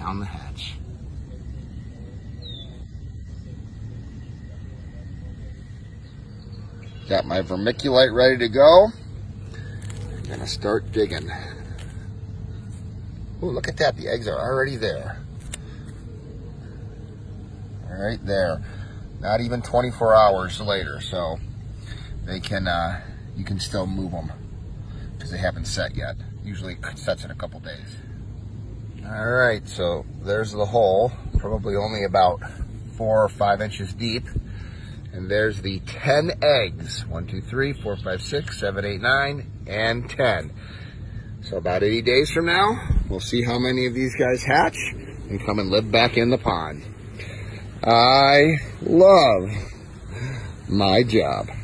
down the hatch. Got my vermiculite ready to go. Gonna start digging. Oh, look at that, the eggs are already there. Right there. Not even 24 hours later, so they can, you can still move them because they haven't set yet. Usually it sets in a couple days. All right, so there's the hole, probably only about 4 or 5 inches deep. And there's the 10 eggs. 1, 2, 3, 4, 5, 6, 7, 8, 9, and 10. So about 80 days from now, we'll see how many of these guys hatch and come and live back in the pond. I love my job.